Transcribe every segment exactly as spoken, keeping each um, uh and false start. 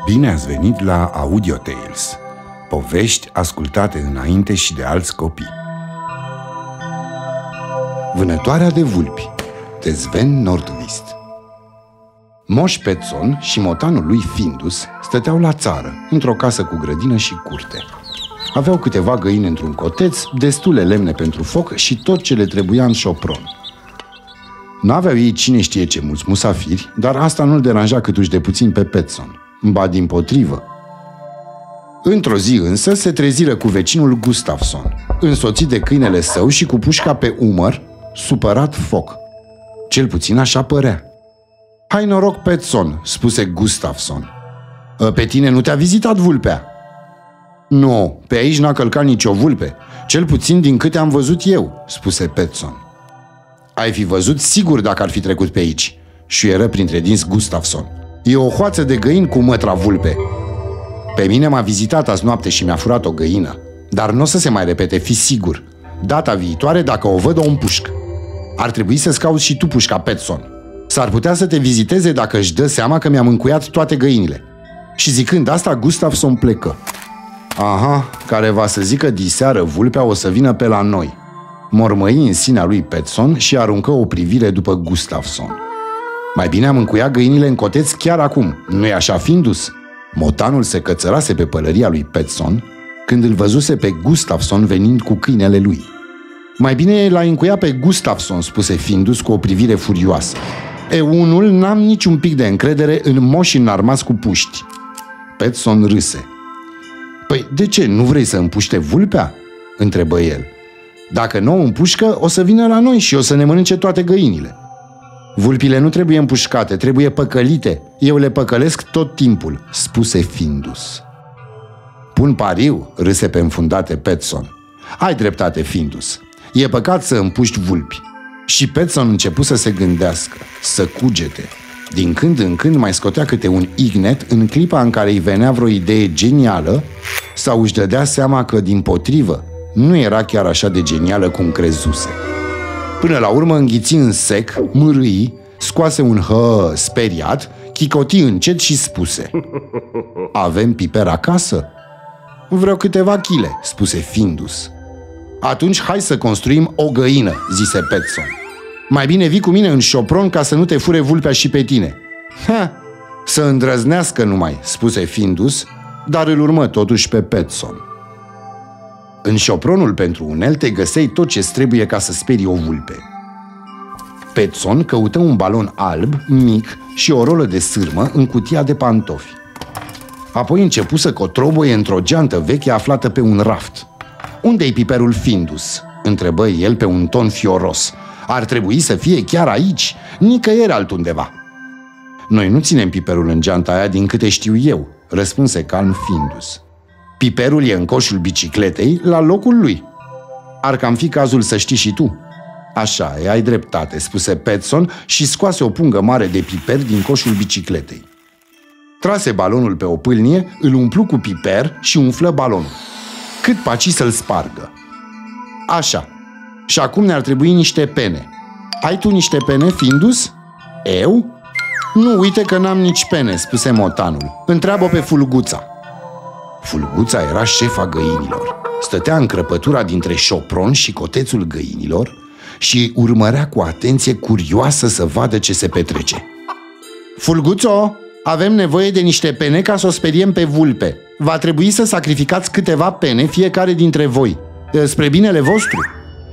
Bine ați venit la Audio Tales, povești ascultate înainte și de alți copii. Vânătoarea de vulpi de Sven Nordqvist. Moș Petson și motanul lui Findus stăteau la țară, într-o casă cu grădină și curte. Aveau câteva găini într-un coteț, destule lemne pentru foc și tot ce le trebuia în șopron. N-aveau ei cine știe ce mulți musafiri, dar asta nu-l deranja câtuși de puțin pe Petson. Ba dimpotrivă. Într-o zi însă se treziră cu vecinul Gustafson, însoțit de câinele său și cu pușca pe umăr, supărat foc. Cel puțin așa părea. "Hai noroc, Petson," spuse Gustafson. "Pe tine nu te-a vizitat vulpea?" "Nu, pe aici n-a călcat nicio vulpe, cel puțin din câte am văzut eu," spuse Petson. "Ai fi văzut sigur dacă ar fi trecut pe aici," șuieră printre dinți Gustafson. "E o hoață de găini cu mătra vulpe. Pe mine m-a vizitat azi noapte și mi-a furat o găină, dar nu o să se mai repete, fi sigur. Data viitoare, dacă o văd, o împușc. Ar trebui să-ți cauți și tu pușca, Petson. S-ar putea să te viziteze dacă își dă seama că mi-am încuiat toate găinile." Și zicând asta, Gustafson plecă. "Aha, care va să zică diseară vulpea o să vină pe la noi," mormăi în sinea lui Petson și aruncă o privire după Gustafson. "Mai bine am încuiat găinile în coteț chiar acum, nu-i așa, Findus?" Motanul se cățărase pe pălăria lui Petson când îl văzuse pe Gustafson venind cu câinele lui. "Mai bine l-a încuiat pe Gustafson," spuse Findus cu o privire furioasă. "E, unul n-am niciun pic de încredere în moși înarmați cu puști." Petson râse. "Păi de ce, nu vrei să împuște vulpea?" întrebă el. "Dacă nu o împușcă, o să vină la noi și o să ne mănânce toate găinile." "Vulpile nu trebuie împușcate, trebuie păcălite. Eu le păcălesc tot timpul," spuse Findus. "Pun pariu," râse pe înfundate Petson. "Ai dreptate, Findus. E păcat să împuști vulpi." Și Petson început să se gândească, să cugete. Din când în când mai scotea câte un ignet în clipa în care îi venea vreo idee genială sau își dădea seama că, dimpotrivă, nu era chiar așa de genială cum crezuse. Până la urmă înghiți în sec, mârâi, scoase un hă speriat, chicoti încet și spuse: "Avem piper acasă?" "Vreo câteva chile," spuse Findus. "Atunci hai să construim o găină," zise Petson. "Mai bine vii cu mine în șopron ca să nu te fure vulpea și pe tine." "Ha, să îndrăznească numai," spuse Findus, dar îl urmă totuși pe Petson. În șopronul pentru unelte găseai tot ce-ți trebuie ca să sperii o vulpe. Petson căută un balon alb, mic și o rolă de sârmă în cutia de pantofi. Apoi începu să cotroboie într-o geantă veche aflată pe un raft. "Unde-i piperul, Findus?" întrebă el pe un ton fioros. "Ar trebui să fie chiar aici, nicăieri altundeva." "Noi nu ținem piperul în geanta aia din câte știu eu," răspunse calm Findus. "Piperul e în coșul bicicletei, la locul lui." "Ar cam fi cazul să știi și tu." "Așa e, ai dreptate," spuse Petson și scoase o pungă mare de piper din coșul bicicletei. Trase balonul pe o pâlnie, îl umplu cu piper și umflă balonul. Cât paci să-l spargă. "Așa. Și acum ne-ar trebui niște pene. Ai tu niște pene, Findus?" "Eu?" "Nu, uite că n-am nici pene," spuse motanul. "Întreabă pe Fulguța." Fulguța era șefa găinilor. Stătea în crăpătura dintre șopron și cotețul găinilor și urmărea cu atenție curioasă să vadă ce se petrece. "Fulguțo, avem nevoie de niște pene ca să o speriem pe vulpe. Va trebui să sacrificați câteva pene fiecare dintre voi, spre binele vostru."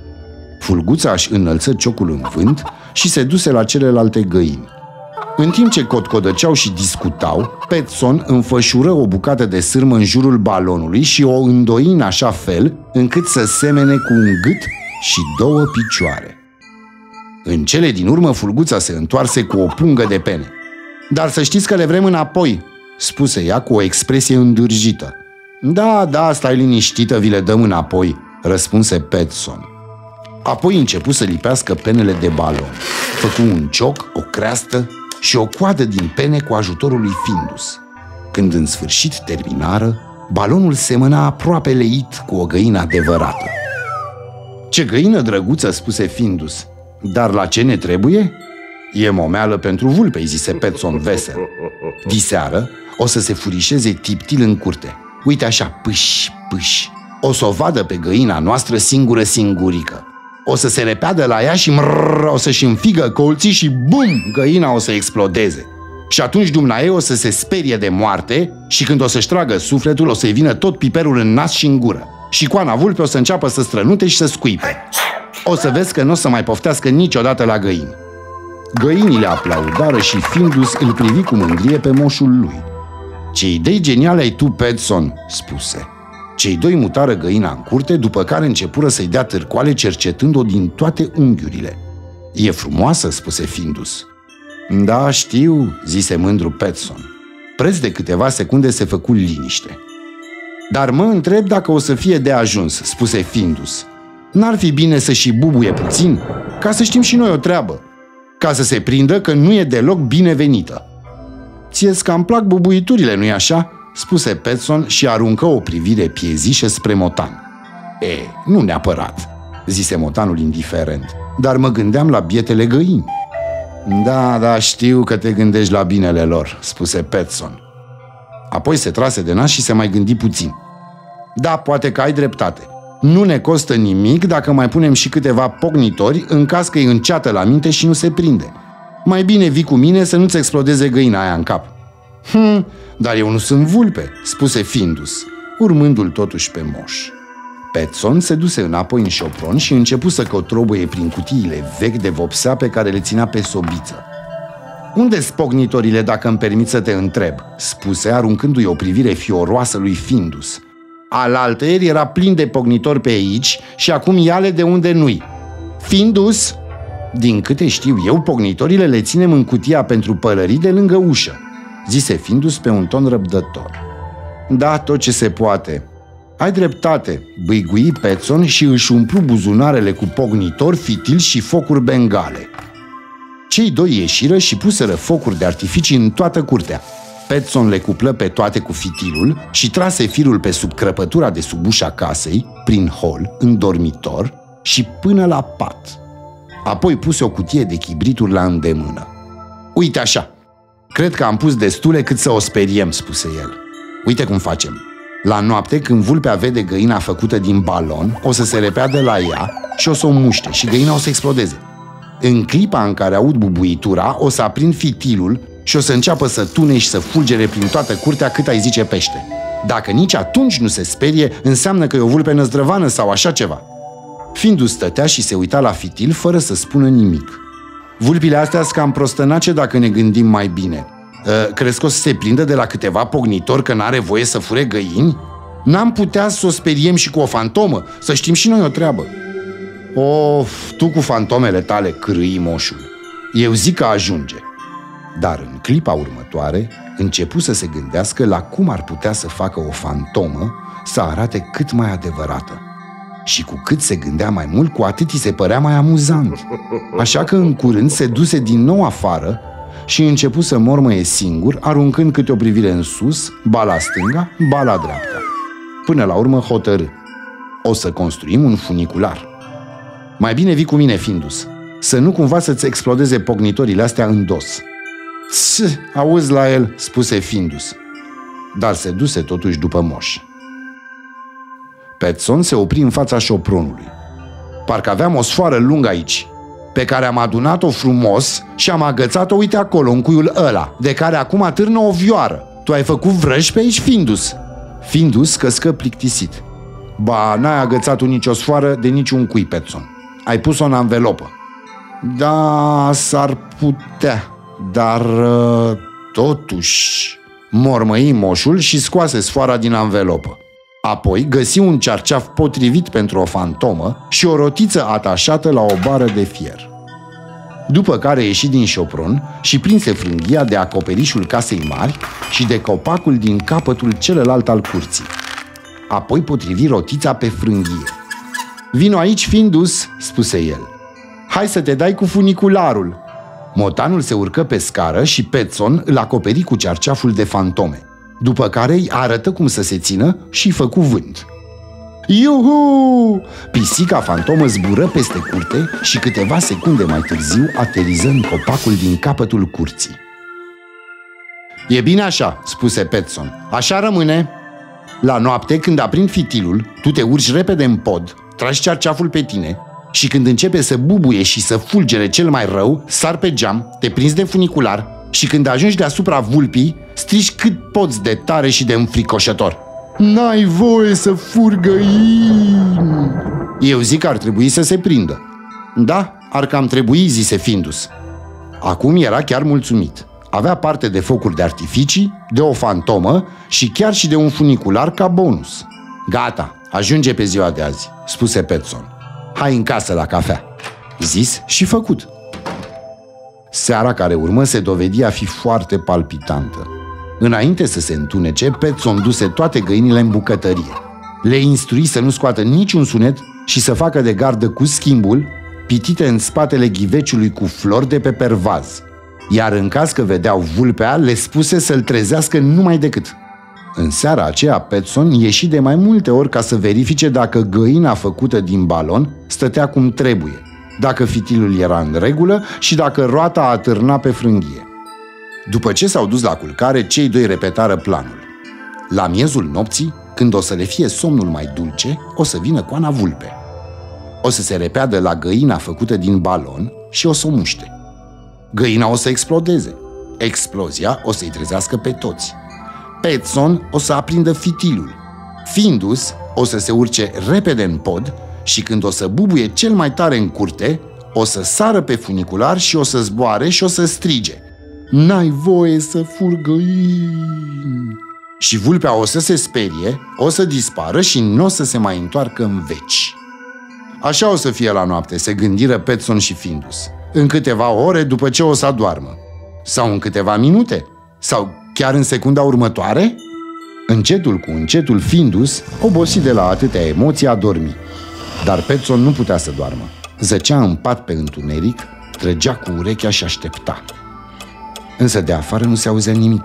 Fulguța își înălță ciocul în vânt și se duse la celelalte găini. În timp ce cotcodăceau și discutau, Petson înfășură o bucată de sârmă în jurul balonului și o îndoi în așa fel încât să semene cu un gât și două picioare. În cele din urmă, Fulguța se întoarse cu o pungă de pene. "Dar să știți că le vrem înapoi," spuse ea cu o expresie îndârjită. "Da, da, stai liniștită, vi le dăm înapoi," răspunse Petson. Apoi începu să lipească penele de balon. Făcu un cioc, o creastă și o coadă din pene cu ajutorul lui Findus. Când în sfârșit terminară, balonul semăna aproape leit cu o găină adevărată. "Ce găină drăguță," spuse Findus. "Dar la ce ne trebuie?" E momeală pentru vulpe, îi zise Petson vesel. Diseară o să se furișeze tiptil în curte. Uite așa, pâș, pâș. O să o vadă pe găina noastră singură singurică. O să se repeadă la ea și mrrr, o să-și înfigă colții și bum, găina o să explodeze. Și atunci dumneaei o să se sperie de moarte și când o să-și tragă sufletul, o să-i vină tot piperul în nas și în gură. Și coana vulpe o să înceapă să strănute și să scuipe. O să vezi că nu o să mai poftească niciodată la găini. Găinile aplaudară și Findus îl privi cu mândrie pe moșul lui. Ce idei geniale ai tu, Petson, spuse. Cei doi mutară găina în curte, după care începură să-i dea târcoale cercetând-o din toate unghiurile. E frumoasă, spuse Findus. Da, știu, zise mândru Petson. Preț de câteva secunde se făcu liniște. Dar mă întreb dacă o să fie de ajuns, spuse Findus. N-ar fi bine să și bubuie puțin, ca să știm și noi o treabă, ca să se prindă că nu e deloc binevenită. Ție-ți cam plac bubuiturile, nu-i așa? Spuse Petson și aruncă o privire piezișă spre Motan. E, nu neapărat, zise Motanul indiferent, dar mă gândeam la bietele găini. Da, da, știu că te gândești la binele lor, spuse Petson. Apoi se trase de nas și se mai gândi puțin. Da, poate că ai dreptate. Nu ne costă nimic dacă mai punem și câteva pocnitori în caz că îi înceată la minte și nu se prinde. Mai bine vii cu mine să nu-ți explodeze găina aia în cap. Hm, dar eu nu sunt vulpe, spuse Findus, urmându-l totuși pe moș. Petson se duse înapoi în șopron și începu să cotrobăie prin cutiile vechi de vopsea pe care le ținea pe sobiță. Unde-s pocnitorile, dacă îmi permiți să te întreb? Spuse, aruncându-i o privire fioroasă lui Findus. Alaltăieri era plin de pocnitori pe aici și acum ia-le de unde nu-i. Findus? Din câte știu eu, pocnitorile le ținem în cutia pentru pălării de lângă ușă, zise Findus pe un ton răbdător. Da, tot ce se poate. Ai dreptate, bâigui Petson și își umplu buzunarele cu pocnitori, fitili și focuri bengale. Cei doi ieșiră și puseră focuri de artificii în toată curtea. Petson le cuplă pe toate cu fitilul și trase firul pe sub crăpătura de sub ușa casei, prin hol, în dormitor și până la pat. Apoi puse o cutie de chibrituri la îndemână. Uite așa, cred că am pus destule cât să o speriem, spuse el. Uite cum facem. La noapte, când vulpea vede găina făcută din balon, o să se repeadă la ea și o să o muște și găina o să explodeze. În clipa în care aud bubuitura, o să aprind fitilul și o să înceapă să tune și să fulgere prin toată curtea cât ai zice pește. Dacă nici atunci nu se sperie, înseamnă că e o vulpe năzdrăvană sau așa ceva. Findus stătea și se uita la fitil fără să spună nimic. Vulpile astea sunt cam prostănace dacă ne gândim mai bine. Uh, crezi că o să se prindă de la câteva pocnitori că n-are voie să fure găini? N-am putea să o speriem și cu o fantomă, să știm și noi o treabă. Of, tu cu fantomele tale, cârâi moșul. Eu zic că ajunge. Dar în clipa următoare începu să se gândească la cum ar putea să facă o fantomă să arate cât mai adevărată. Și cu cât se gândea mai mult, cu atât îi se părea mai amuzant. Așa că în curând se duse din nou afară și începu să mormăie singur, aruncând câte o privire în sus, ba la stânga, ba la dreapta. Până la urmă hotărâ. O să construim un funicular. Mai bine vii cu mine, Findus, să nu cumva să-ți explodeze pocnitorile astea în dos. Ți, auzi la el, spuse Findus, dar se duse totuși după moș. Petson se opri în fața șopronului. Parcă aveam o sfoară lungă aici, pe care am adunat-o frumos și am agățat-o, uite acolo, în cuiul ăla, de care acum atârnă o vioară. Tu ai făcut vrăji pe aici, Findus? Findus căscă plictisit. Ba, n-ai agățat-o nicio sfoară de niciun cui, Petson. Ai pus-o în anvelopă. Da, s-ar putea, dar totuși... Mormăi moșul și scoase sfoara din anvelopă. Apoi găsi un cearceaf potrivit pentru o fantomă și o rotiță atașată la o bară de fier. După care ieși din șopron și prinse frânghia de acoperișul casei mari și de copacul din capătul celălalt al curții. Apoi potrivi rotița pe frânghie. Vino aici, Findus, spuse el. Hai să te dai cu funicularul. Motanul se urcă pe scară și Petson îl acoperi cu cearceaful de fantome, după care îi arătă cum să se țină și făcu vânt. Iuhu! Pisica fantomă zbură peste curte și câteva secunde mai târziu ateriză în copacul din capătul curții. E bine așa, spuse Petson. Așa rămâne. La noapte, când aprind fitilul, tu te urci repede în pod, tragi cearceaful pe tine și când începe să bubuie și să fulgere cel mai rău, sar pe geam, te prinzi de funicular și când ajungi deasupra vulpii, strigi cât poți de tare și de înfricoșător. N-ai voie să furgăini! Eu zic că ar trebui să se prindă. Da, ar cam trebui, zise Findus. Acum era chiar mulțumit. Avea parte de focuri de artificii, de o fantomă și chiar și de un funicular ca bonus. Gata, ajunge pe ziua de azi, spuse Petson. Hai în casă la cafea. Zis și făcut. Seara care urmă se dovedi a fi foarte palpitantă. Înainte să se întunece, Petson duse toate găinile în bucătărie. Le instrui să nu scoată niciun sunet și să facă de gardă cu schimbul, pitite în spatele ghiveciului cu flori de pe pervaz. Iar în caz că vedeau vulpea, le spuse să-l trezească numai decât. În seara aceea, Petson ieși de mai multe ori ca să verifice dacă găina făcută din balon stătea cum trebuie, dacă fitilul era în regulă și dacă roata atârna pe frânghie. După ce s-au dus la culcare, cei doi repetară planul. La miezul nopții, când o să le fie somnul mai dulce, o să vină coana vulpe. O să se repeadă la găina făcută din balon și o să o muște. Găina o să explodeze. Explozia o să-i trezească pe toți. Petson o să aprindă fitilul. Findus o să se urce repede în pod și când o să bubuie cel mai tare în curte, o să sară pe funicular și o să zboare și o să strige. N-ai voie să furgăini! Și vulpea o să se sperie, o să dispară și nu o să se mai întoarcă în veci. Așa o să fie la noapte, se gândiră Petson și Findus. În câteva ore după ce o să adoarmă. Sau în câteva minute. Sau chiar în secunda următoare? Încetul cu încetul Findus, obosit de la atâtea emoții, a dormit. Dar Petson nu putea să doarmă. Zăcea în pat pe întuneric, trăgea cu urechea și aștepta. Însă de afară nu se auzea nimic.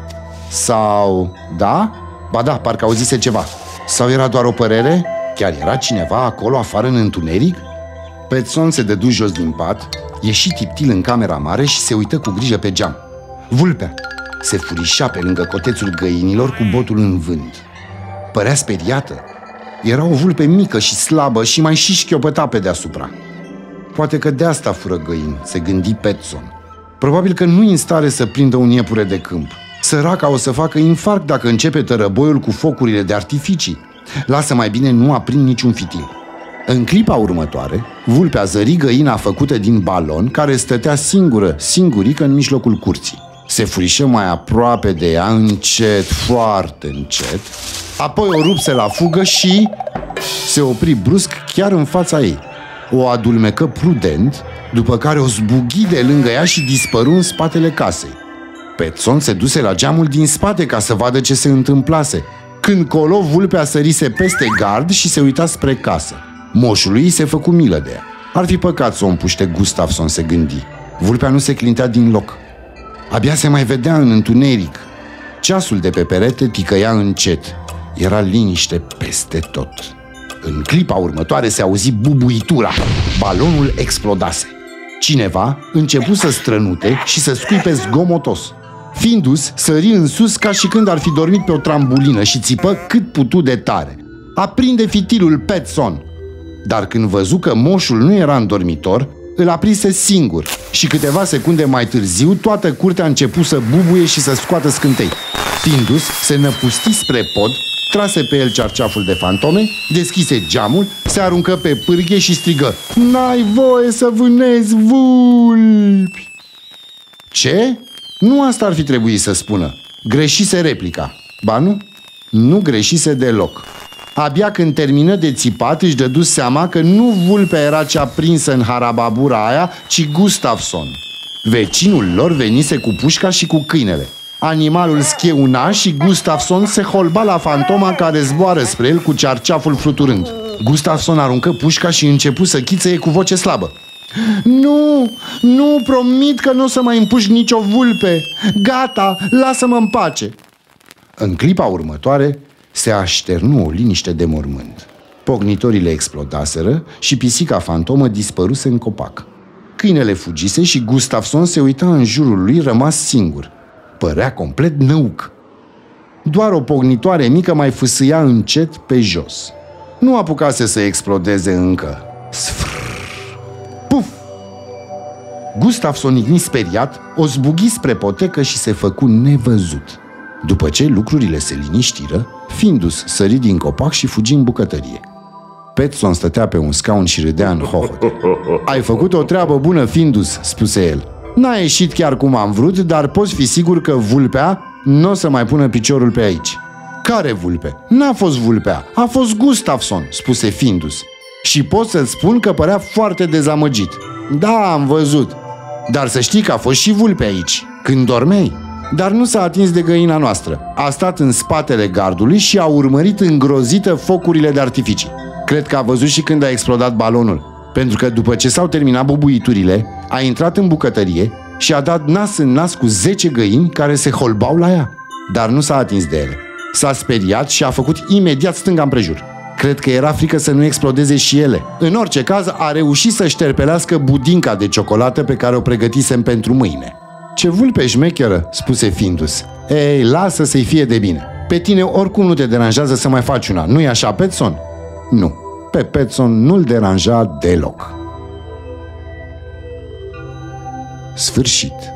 Sau... da? Ba da, parcă auzise ceva. Sau era doar o părere? Chiar era cineva acolo afară în întuneric? Petson se dădu jos din pat, ieși tiptil în camera mare și se uită cu grijă pe geam. Vulpea se furișa pe lângă cotețul găinilor cu botul în vânt. Părea speriată. Era o vulpe mică și slabă și mai și șchiopăta pe deasupra. Poate că de asta fură găini, se gândi Petson. Probabil că nu-i în stare să prindă un iepure de câmp. Săraca o să facă infarct dacă începe tărăboiul cu focurile de artificii. Lasă mai bine nu aprind niciun fitil. În clipa următoare, vulpea zări găina făcută din balon, care stătea singură, singurică în mijlocul curții. Se furișă mai aproape de ea, încet, foarte încet, apoi o rupse la fugă și se opri brusc chiar în fața ei. O adulmecă prudent, după care o zbughi de lângă ea și dispăru în spatele casei. Petson se duse la geamul din spate ca să vadă ce se întâmplase. Când colo, vulpea sărise peste gard și se uita spre casă. Moșului se făcu milă de ea. Ar fi păcat să o împuște Gustafson, se gândi. Vulpea nu se clintea din loc. Abia se mai vedea în întuneric. Ceasul de pe perete ticăia încet. Era liniște peste tot. În clipa următoare se auzi bubuitura. Balonul explodase. Cineva începu să strănute și să scuipe zgomotos. Findus sări în sus ca și când ar fi dormit pe o trambulină și țipă cât putu de tare. Aprinde fitilul, Petson! Dar când văzu că moșul nu era în dormitor, îl aprinse singur și câteva secunde mai târziu toată curtea a început să bubuie și să scoată scântei. Findus se năpusti spre pod, trase pe el cearceaful de fantome, deschise geamul, se aruncă pe pârghie și strigă: N-ai voie să vânezi vulpi! Ce? Nu asta ar fi trebuit să spună. Greșise replica. Ba nu, nu greșise deloc. Abia când termină de țipat își dădu seama că nu vulpea era cea prinsă în harababura aia, ci Gustafson. Vecinul lor venise cu pușca și cu câinele. Animalul scheuna și Gustafson se holba la fantoma care zboară spre el cu cearceaful fluturând. Gustafson aruncă pușca și începu să chițăie cu voce slabă. Nu, nu, promit că nu o să mai împușc nicio vulpe. Gata, lasă-mă în pace. În clipa următoare se așternu o liniște de mormânt. Pognitorile explodaseră și pisica fantomă dispăruse în copac. Câinele fugise și Gustafson se uita în jurul lui rămas singur. Părea complet năuc. Doar o pognitoare mică mai fâsâia încet pe jos. Nu apucase să explodeze încă. Sfrr! Puf! Gustafson, igni speriat, o zbughi spre potecă și se făcu nevăzut. După ce lucrurile se liniștiră, Findus sări din copac și fugi în bucătărie. Petson stătea pe un scaun și râdea în hohot. Ai făcut o treabă bună, Findus, spuse el. N-a ieșit chiar cum am vrut, dar poți fi sigur că vulpea nu o să mai pună piciorul pe aici. Care vulpe? N-a fost vulpea, a fost Gustafson, spuse Findus. Și pot să-ți spun că părea foarte dezamăgit. Da, am văzut. Dar să știi că a fost și vulpe aici, când dormeai. Dar nu s-a atins de găina noastră. A stat în spatele gardului și a urmărit îngrozită focurile de artificii. Cred că a văzut și când a explodat balonul, pentru că după ce s-au terminat bubuiturile, a intrat în bucătărie și a dat nas în nas cu zece găini care se holbau la ea. Dar nu s-a atins de ele. S-a speriat și a făcut imediat stânga împrejur. Cred că era frică să nu explodeze și ele. În orice caz, a reușit să șterpelească budinca de ciocolată pe care o pregătisem pentru mâine. Ce vulpe șmecheră, spuse Findus. Ei, lasă să-i fie de bine. Pe tine oricum nu te deranjează să mai faci una, nu-i așa, Petson? Nu, pe Petson nu-l deranja deloc. Sfârșit.